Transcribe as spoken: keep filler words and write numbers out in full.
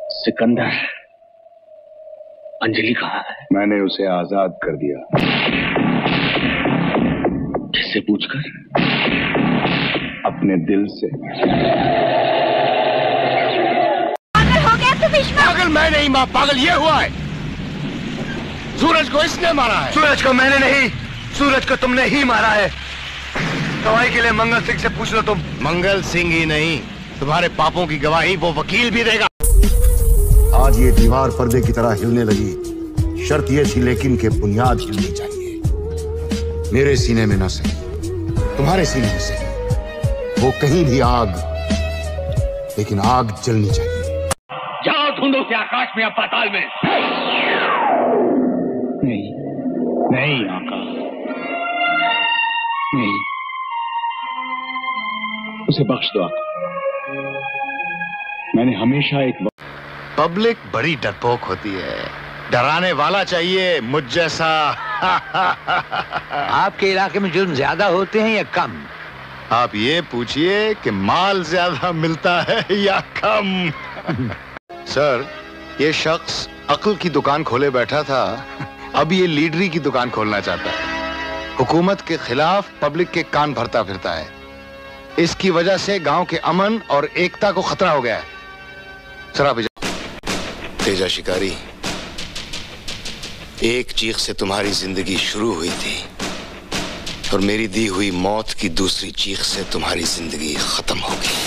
सिकंदर, अंजलि कहाँ है? मैंने उसे आजाद कर दिया। किससे पूछकर? अपने दिल से। पागल हो गया तू भीष्म? पागल मैं नहीं माँ, पागल ये हुआ है। सूरज को इसने मारा है। सूरज को मैंने नहीं, सूरज को तुमने ही मारा है। गवाही के लिए मंगल सिंह से पूछ लो तुम। मंगल सिंह ही नहीं, तुम्हारे पापों की गवाही वो वकील भी देगा। आज ये दीवार पर्दे की तरह हिलने लगी। शर्त ये थी लेकिन कि बुनियाद हिलनी चाहिए। मेरे सीने में न सही, तुम्हारे सीने में सही। वो कहीं भी आग, लेकिन आग जलनी चाहिए। जाओ ढूंढो उसे आकाश में या पाताल में। नहीं, नहीं आका, नहीं, उसे बख्श दो आका। मैंने हमेशा एक पब्लिक बड़ी डरपोक होती है, डराने वाला चाहिए मुझ जैसा। आपके इलाके में जुल्म ज्यादा होते हैं या कम? आप ये पूछिए कि माल ज्यादा मिलता है या कम। सर, ये शख्स अक्ल की दुकान खोले बैठा था, अब ये लीडरी की दुकान खोलना चाहता है। हुकूमत के खिलाफ पब्लिक के कान भरता फिरता है। इसकी वजह से गांव के अमन और एकता को खतरा हो गया है। सर आप तेजा शिकारी, एक चीख से तुम्हारी जिंदगी शुरू हुई थी और मेरी दी हुई मौत की दूसरी चीख से तुम्हारी जिंदगी खत्म होगी।